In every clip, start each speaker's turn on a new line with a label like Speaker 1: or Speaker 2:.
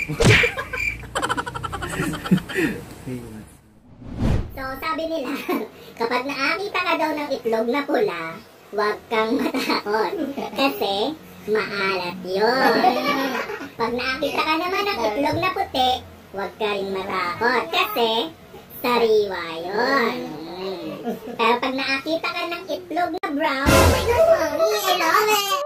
Speaker 1: So, sabi nila, kapag nakakita ka daw ng itlog na pula, huwag kang matakot. Kasi, maalat yun. Pag nakakita ka naman ng itlog na puti, huwag ka rin matakot. Kasi, sariwa yun. Pero pag nakakita ka ng itlog na brown, oh my God, mommy, I love it!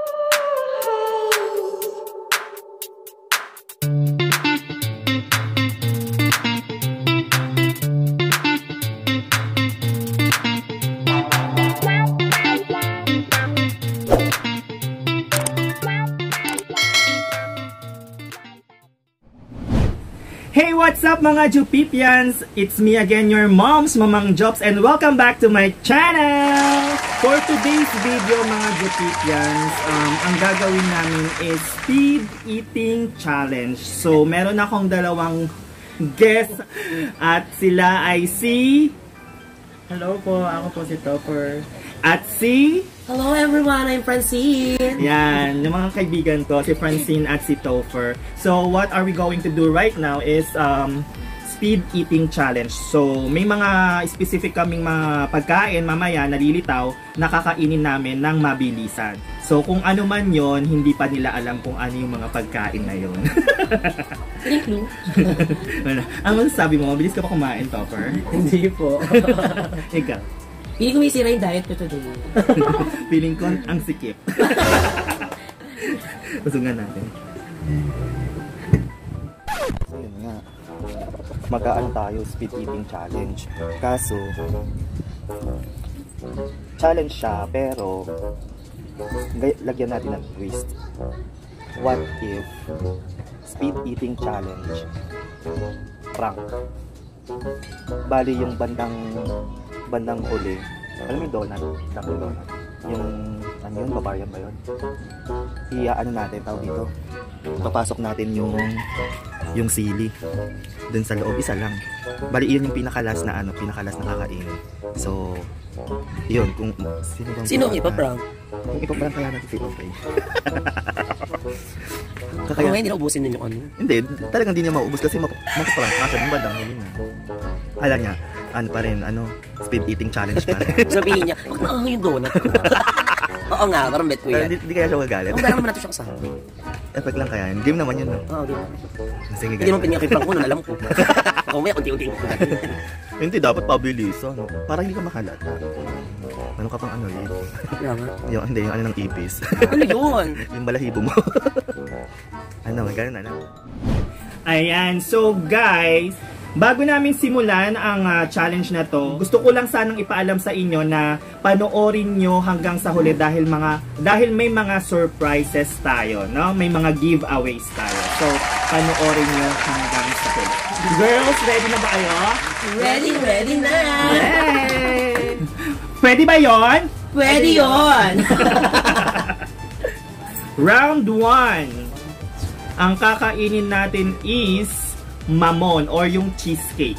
Speaker 2: Hey, what's up mga Jupipians? It's me again, your mom's Mamang Jobs, and welcome back to my channel! For today's video mga Jupipians, ang gagawin namin is speed eating challenge. So, meron akong dalawang guests at sila ay si... Hello po, ako po si Topper. At si...
Speaker 3: Hello everyone, I'm Francine.
Speaker 2: Yan, yung mga kaibigan ko, si Francine at si Topher. So, what are we going to do right now is speed eating challenge. So, may mga specific kaming mga pagkain mamaya nalilitaw na kakainin namin ng mabilisan. So, kung ano man yon, hindi pa nila alam kung ano yung mga pagkain na yon. Ano sabi mo? Mabilis ka pa kumain, Topher?
Speaker 3: Hindi po.
Speaker 2: Ikaw?
Speaker 3: Hindi ko may sira yung diet ko today.
Speaker 2: Feeling ko ang sikip. Pasungan natin. So yun nga. Magaan tayo, speed eating challenge. Kaso, challenge siya, pero lagyan natin ng twist. What if speed eating challenge prank? Bali yung bandang huli, alam mo yung donut, double donut, yung ano yun, Bavarian ba yun? Ano natin, tawag dito, papasok natin yung sili dun sa loob, isa lang. Bali yun yung pinakalas na kakainin. So yun, kung sino
Speaker 3: ipaprank?
Speaker 2: Kung ipaprank kaya natin si Okay.
Speaker 3: Kaya hindi na ubusin din yung ano?
Speaker 2: Hindi, talagang hindi niya maubos kasi mapaprank kasi yung bandang huli na. Alam niya, ano pa rin, speed eating challenge pa rin.
Speaker 3: Sabihin niya, wag na yung donut ko. Oo nga, parang bet ko yan.
Speaker 2: Hindi kaya siya magalit.
Speaker 3: Kung naman natin siya kasama.
Speaker 2: Effect lang kaya. Game naman yun, no?
Speaker 3: Oo, game.
Speaker 2: Sige,
Speaker 3: hindi naman pinakiprank ko, alam ko. Ako may unti-unti.
Speaker 2: Hindi, dapat pabilisan. Para hindi ka makalata. Ano ka pang Hindi, yung ano ng ipis.
Speaker 3: Ano yun?
Speaker 2: Yung balahibo mo. Gano'n. Ayan, so guys, bago namin simulan ang challenge na to, gusto ko lang sanang ipaalam sa inyo na panoorin nyo hanggang sa huli dahil may mga surprises tayo, no? May mga giveaways tayo. So, panoorin nyo hanggang sa huli. Girls, ready na ba kayo?
Speaker 3: Ready na!
Speaker 2: Yay! Pwede ba yon?
Speaker 3: Pwede yon!
Speaker 2: Round 1. Ang kakainin natin is mamon or yung cheesecake.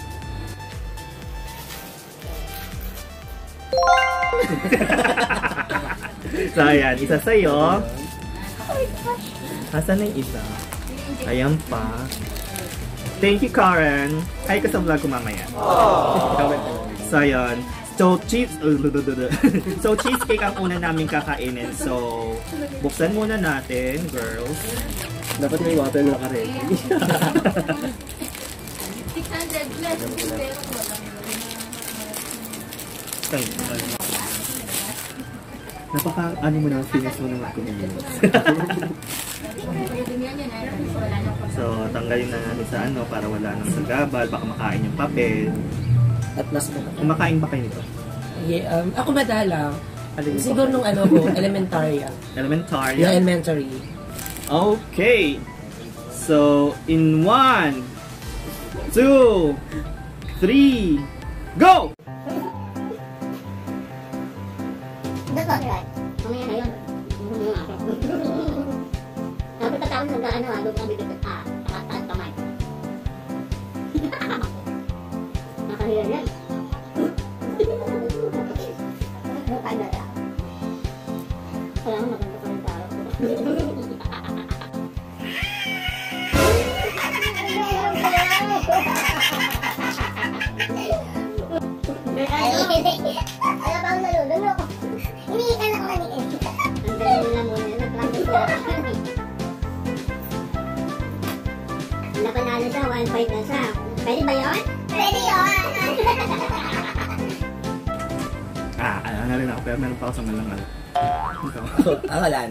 Speaker 2: So ayan, isa sa'yo. Asan na yung isa? Ayan pa. Thank you, Karen. Hi ka sa vlog ko mamaya. So ayan. So cheesecake ang una namin kakainin. So buksan muna natin, girls.
Speaker 3: Dapat may water na ka rin.
Speaker 1: 600 plus.
Speaker 2: Napaka mo na, finish mo naman kumilos. So tanggalin na natin sa para wala nang sagabal, baka makain yung papel.
Speaker 3: At mas
Speaker 2: kumakain ba kayo nito?
Speaker 3: Yeah, ako madalang. Siguro nung ko, elementary.
Speaker 2: Elementary?
Speaker 3: Yeah, elementary.
Speaker 2: Okay. So, in 1, 2, 3, go!
Speaker 1: Mamaya na yun. Dapat tatawag sa doon ang bibigit. Takas kamay. Nakahila yan. Kaya mo maganda pa rin tao. Napanalo siya, 1 point na siya. Pwede ba yun? Pwede yun!
Speaker 2: Ano na rin ako, pero meron pa ako sa malangal.
Speaker 3: Akalan.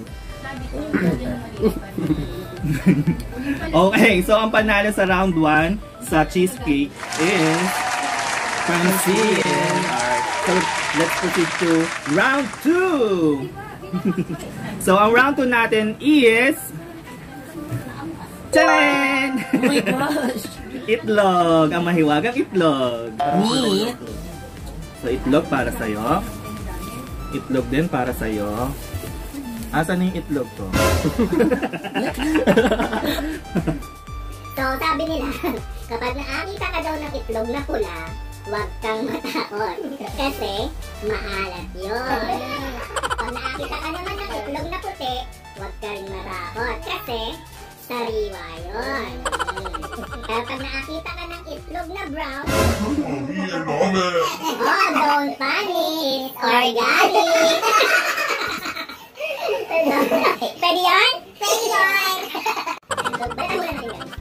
Speaker 2: Okay, so ang panalo sa round 1 sa cheesecake is Francine. Alright, so let's proceed to round 2. So ang round 2 natin is Tcharan!
Speaker 3: Oh my gosh!
Speaker 2: Itlog, ang mahiwagang itlog.
Speaker 3: Meat.
Speaker 2: So itlog para sa'yo. Itlog din para sa'yo. Asan yung itlog ko?
Speaker 1: So, sabi nila, kapag nakakita ka daw ng itlog na pula, huwag kang matakot. Kasi, maalat yun. Pag nakakita ka naman ng itlog na puti, huwag ka rin matakot. Kasi, sariwa yun. Pero pag nakakita ka ng itlog na brown, oh, don't panic. It's organic. Pwede yun? Pwede yun! Balikan muna natin yan.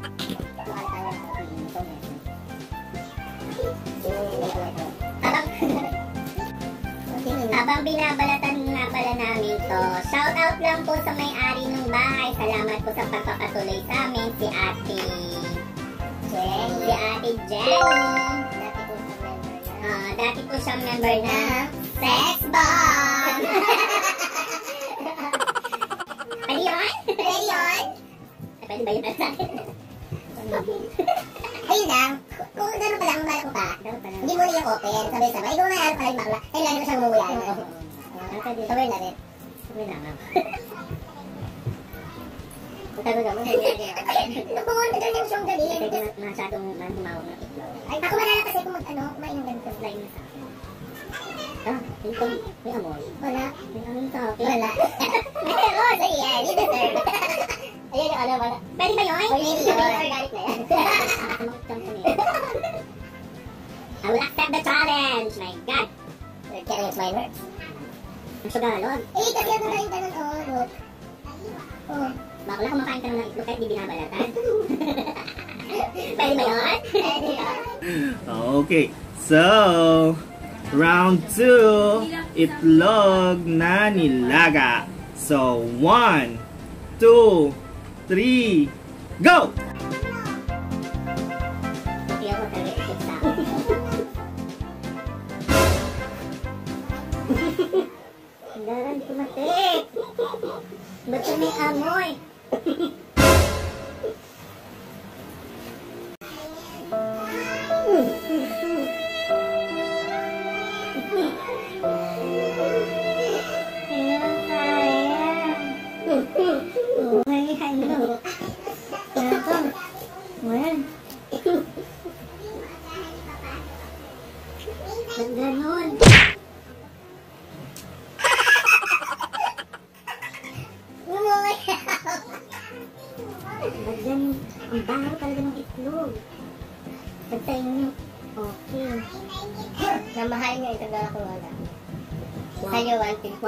Speaker 1: Habang binabalatan nga pala namin to, shout out lang po sa may-ari ng bahay. Salamat po sa pagpapatuloy sa amin, si Ate Jenny. Dati po siyang member na Sex Bomb! Pwede yun? Pwede yun? Pwede ba yun sa akin? Ayun lang, kung gano'n pa lang, malako pa, hindi mo niya open, sabay-sabay, ikaw na yan pala yung bakla, ay lagi mo siyang umuyan. Sabay na rin. Sabay na nga. Tago ka mo, nakuha na yung siyang galing. Kasi masyadong humawag ng itlog. Ako malala kasi kung kumain ng ganito, fly na sa akin. Ito, may amoy. Wala. May amoy sa akin. Wala. Meron, so yan, you deserve. Ayan yung alam, wala. Pwede ba yun? Pwede yun. Organic na yan. I will accept the challenge. My God. Can I use my words? Ang sugalod. Eh, kasi ako na yung ganun, look. Oh. Bakla kumakain ka naman ng itlog kahit di binabalatan. Pwede ba yun? Pwede yun.
Speaker 2: Okay, so round 2, itlog na nilaga. So 1, 2, 3, go!
Speaker 1: Okay, ako talaga isip sa ang daran kumatik. Ba't siya may amoy? Ganon. Bagyan, ang baho talaga ng itlog. Bagtayin nyo. Okay. Namahal nyo ito na ako wala. Sa'yo 150.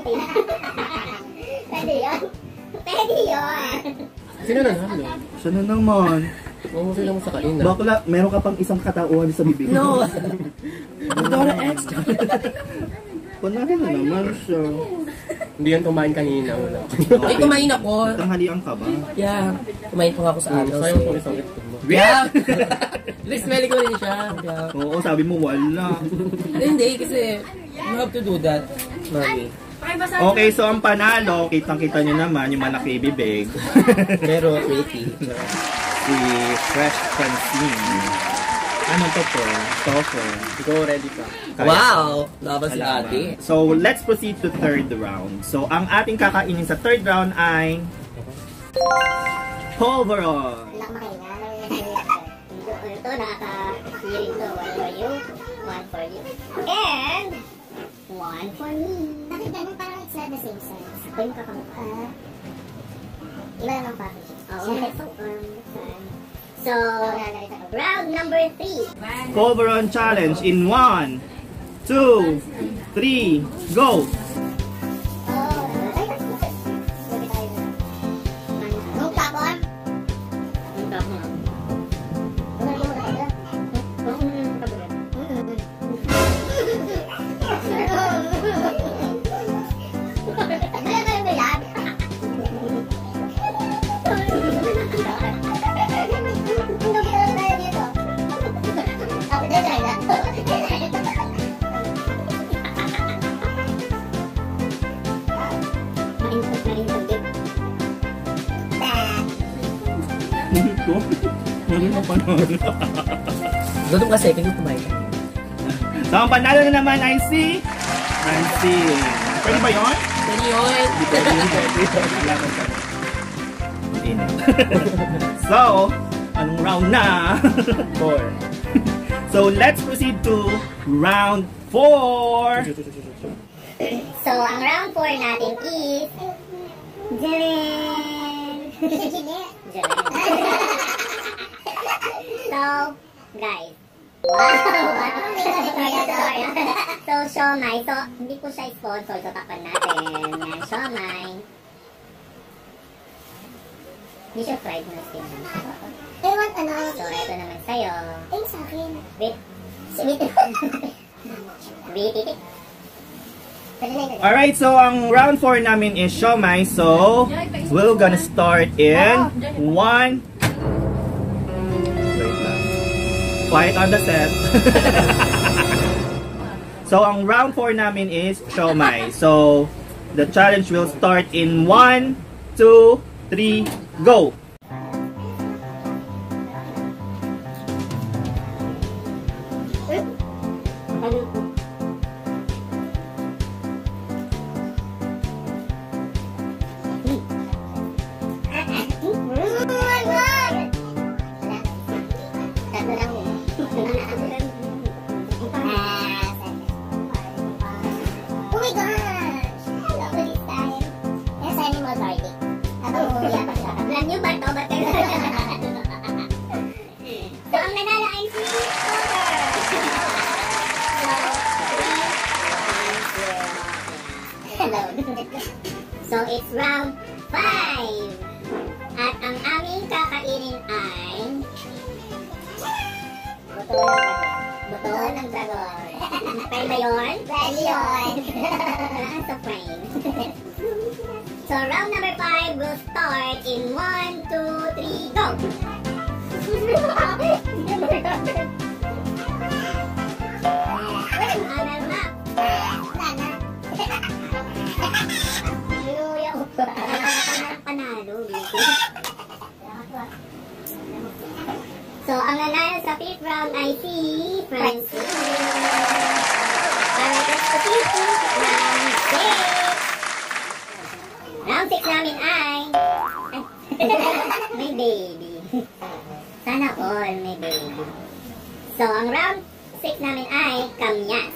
Speaker 1: Pwede yun? Pwede yun!
Speaker 3: Sino nanalo?
Speaker 2: Siya na naman.
Speaker 3: Oo, sila mo sa kanina.
Speaker 2: Bakla, meron ka pang isang katauhan sa bibig.
Speaker 3: No! Dora X!
Speaker 2: Panalo na naman siya.
Speaker 3: Hindi yan kumain kanina. Wala. Ay, kumain ako.
Speaker 2: Tanghalian ka ba?
Speaker 3: Yeah. Kumain pa nga ako sa anos.
Speaker 2: Sayang kung isang itlog mo.
Speaker 3: Yeah! Let's smelly ko rin siya. Yeah.
Speaker 2: Oo, sabi mo wala.
Speaker 3: Hindi, kasi you have to do that, mami.
Speaker 2: Okay, so ang panalo, kitang-kita nyo naman yung malaki bibig.
Speaker 3: Pero pretty.
Speaker 2: Si Fresh Francine. Ano to po? Toffer.
Speaker 3: Ikaw ready ka? Wow! Laban si
Speaker 2: Alaman.
Speaker 3: ate.
Speaker 2: So, let's proceed to third round. So, ang ating kakainin sa third round ay Polvoron.
Speaker 1: Wala ka makahinga. Ito, nakaka-hearing to. One for you, one for you, and one for me. Bakit ganun? Parang it's not the same size. Ako yung kakamukha. Iba naman package. So, round number 3.
Speaker 2: Polvoron challenge in 1, 2, 3, go! ko. Ano na pa nun?
Speaker 3: Gutom kasi, kaya kumain.
Speaker 2: So, ang panalo na naman ay si Nancy. Pwede ba yun?
Speaker 3: Pwede yun.
Speaker 2: Hindi na. So, anong round na? 4. So, let's proceed to round 4.
Speaker 1: So, ang round 4 natin is... Jelen! So, guys. So, siomai. So, hindi po siya sponsor. So, takpan natin. Yan, siomai. Hindi siya fried na skin.
Speaker 4: Ewan, ano?
Speaker 1: So, ito naman sa'yo.
Speaker 4: Ay, sa akin.
Speaker 1: Wait. Wait.
Speaker 2: Alright, so ang round 4 namin is siomai. So, we're gonna start in 1. Wait lang. Quiet on the set. So, ang round 4 namin is siomai. So, the challenge will start in 1, 2, 3, go!
Speaker 4: Oh my gosh! Hello, this time. Yes, animal garlic.
Speaker 1: Alam niyo ba ito? Ba't kayo? So, ang nanalo ay si Hello. So, it's round 5. At ang aming kakainin ay buto ng dragon. Pwede ba yun?
Speaker 4: Pwede yun.
Speaker 1: So, frame. So, round number 5 will start in 1, 2, 3, go! Anal na. Panalo, So, ang nanalo sa 5th round ay si Francis. Alright, let's proceed to round 6. Round 6 namin ay... may baby. Sana all may baby. So, ang round 6 namin ay kamyas.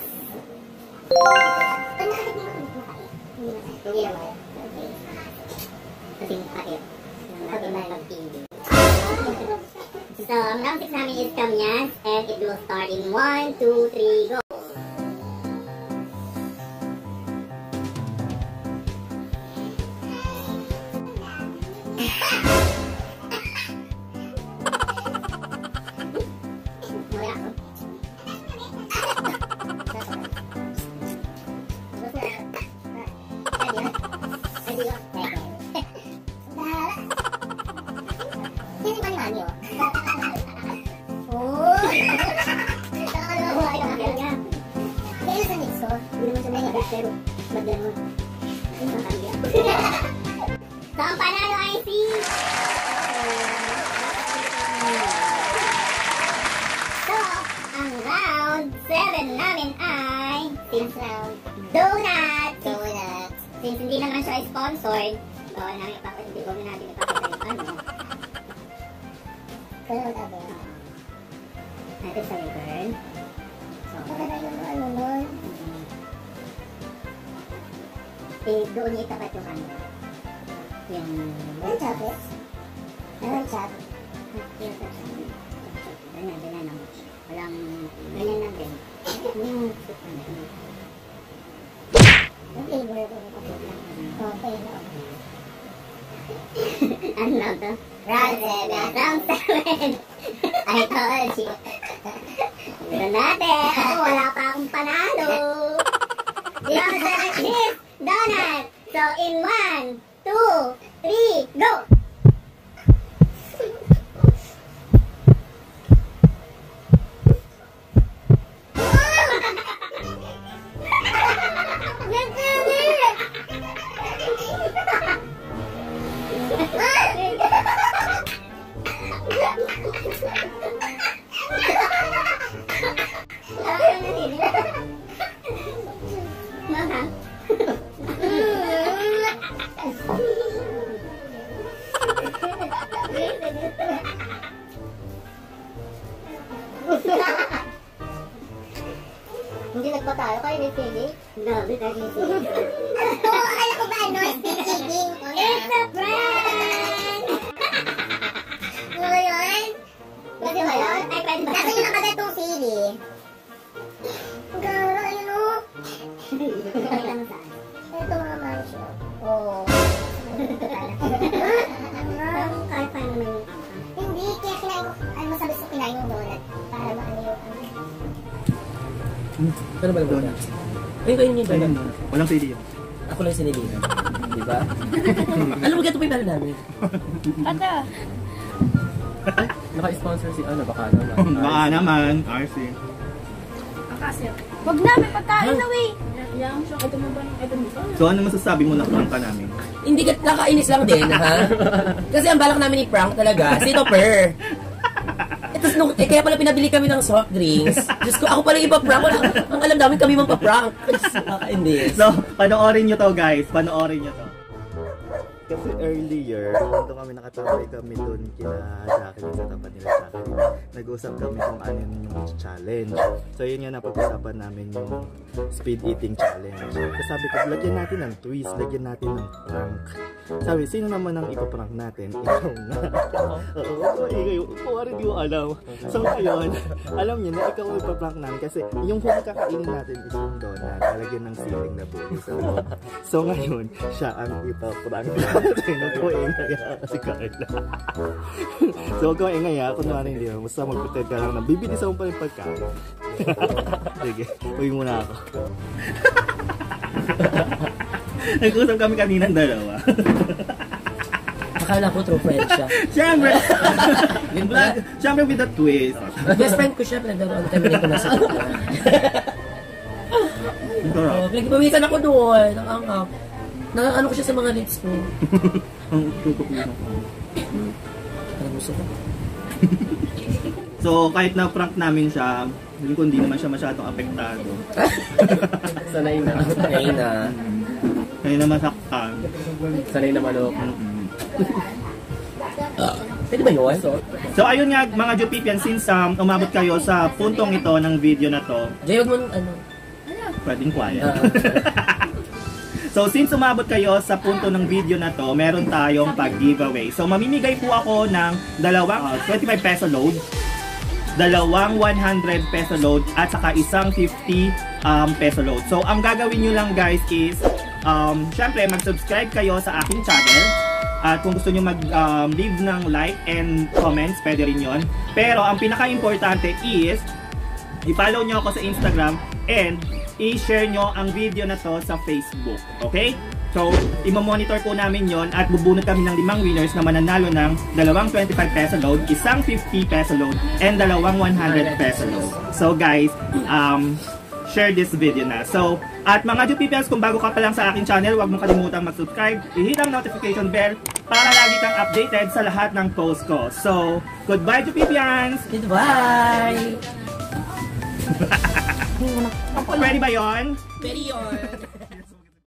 Speaker 1: Hindi naman. Kasing pait. Sabi na pag-ibig. So, ang round 6 namin is kamyas and it will start in 1, 2, 3, go! So, ang panalo ay si... So, ang round 7 namin ay... Since round... Donut! Since hindi naman siya sponsored, bawal namin hindi ko natin ipakita yung ano.
Speaker 4: Pero whatever.
Speaker 1: Natin sa ribbon. So,
Speaker 4: Maganda yung ano nun.
Speaker 1: doon niya itapat yung ano. Yung...
Speaker 4: Ano chapit? Ano chapit?
Speaker 1: Ganyan lang. Walang... Ganyan lang din. Yung...
Speaker 4: Yung flavor ko. Okay.
Speaker 1: Ano to? Round 7. I told you. Meron natin. Ako, wala pa akong panalo. Round 7 is donut. So, in 1, 2, 3, go!
Speaker 4: Hindi nagpatalo kayo ni Philip.
Speaker 1: Grabe tayo ni Philip.
Speaker 4: Oo, alam ko ba ano? Speaking.
Speaker 1: It's a prank!
Speaker 4: Ano yun?
Speaker 1: Pwede ba yun? Ay, pwede ba?
Speaker 4: Kasi yung nakagat tong sili. Gara, yun o.
Speaker 1: Pakita mo saan?
Speaker 4: Ito mga mansion. Oo.
Speaker 1: Kahit paano naman yung
Speaker 4: Hindi, kaya kinain ko, ano masabi ko kinain yung donut. Para maano yung
Speaker 3: Ano ba yung donut? Ayun kayo yung
Speaker 2: Ayun,
Speaker 3: donut.
Speaker 2: walang sili yun.
Speaker 3: Ako lang sinilihan. Di ba? Alam mo, gato pa yung pala namin.
Speaker 5: Ata.
Speaker 3: Ay, naka-sponsor si ano, baka naman.
Speaker 2: Baka naman, RC.
Speaker 5: Wag na, may pagkain na wey. Yang siya, ito mo ba ng ito mo?
Speaker 2: So ano masasabi mo na prank ka namin?
Speaker 3: Hindi ka nakainis lang din, ha? Kasi ang balak namin ni prank talaga, si Topper. Kaya pala pinabili kami ng soft drinks. Diyos ko, ako pala yung ipa-prank. Ang alam namin kami magpa-prank. Nakainis.
Speaker 2: So, panoorin nyo to guys, panoorin nyo to. Kasi earlier, nung kami nakatambay kami doon kina Jacqueline sa tapat nila Jacqueline, nag-usap kami kung ano yung challenge. So yun nga napag-usapan namin yung speed eating challenge. Kasi sabi ko, lagyan natin ng twist, lagyan natin ng prank. Sabi, sino naman ang ipaprank natin? Ikaw na. Oo, ikaw rin di mo alam. So ngayon, alam niyo na ikaw ang ipaprank namin kasi yung huli kakainin natin is yung donut, lalagyan ng siling na buhay sa loob. So ngayon, siya ang ipaprank natin. Huwag ko ingaya kasi Carla. So huwag ko ingaya, kunwari hindi mo. Basta mag-pretend ka lang na bibili sa pa yung pagkain. Sige, uwi muna ako. Nag-usap kami kanina ng dalawa.
Speaker 3: Akala ko true friend siya.
Speaker 2: Siyempre! Siyempre with a twist.
Speaker 3: Best friend ko siya, pinagdaroon kami nito na sa
Speaker 2: Sarap.
Speaker 3: Pinagpawisan ako doon. Nakangap. Ano ko siya sa mga lips ko.
Speaker 2: Ang tutok mo.
Speaker 3: Parang gusto ko.
Speaker 2: So kahit na prank namin siya, hindi naman siya masyadong apektado.
Speaker 3: Sanay na. Sanay na.
Speaker 2: Kaya naman saktan.
Speaker 3: Sanay na manok. Pwede ba yun?
Speaker 2: So ayun nga mga Jupipian, since umabot kayo sa puntong ito ng video na to,
Speaker 3: Jay, wag mo ano.
Speaker 2: pwedeng quiet. So since umabot kayo sa punto ng video na to, meron tayong pag-giveaway. So mamimigay po ako ng dalawang 25 peso load, dalawang 100 peso load, at saka isang 50 peso load. So ang gagawin nyo lang guys is, syempre mag-subscribe kayo sa aking channel. At kung gusto nyo mag-leave ng like and comments, pwede rin yun. Pero ang pinaka-importante is, i-follow nyo ako sa Instagram and i-share nyo ang video na to sa Facebook. Okay? So, i-monitor po namin yon at bubunot kami ng 5 winners na mananalo ng dalawang 25 peso load, isang 50 peso load, and dalawang 100 peso load. So guys, share this video na. So, at mga Jupipians, kung bago ka pa lang sa aking channel, huwag mong kalimutang mag-subscribe, i-hit ang notification bell para lagi kang updated sa lahat ng post ko. So, goodbye Jupipians!
Speaker 3: Goodbye!
Speaker 2: Ready ba yon?
Speaker 3: Ready yun!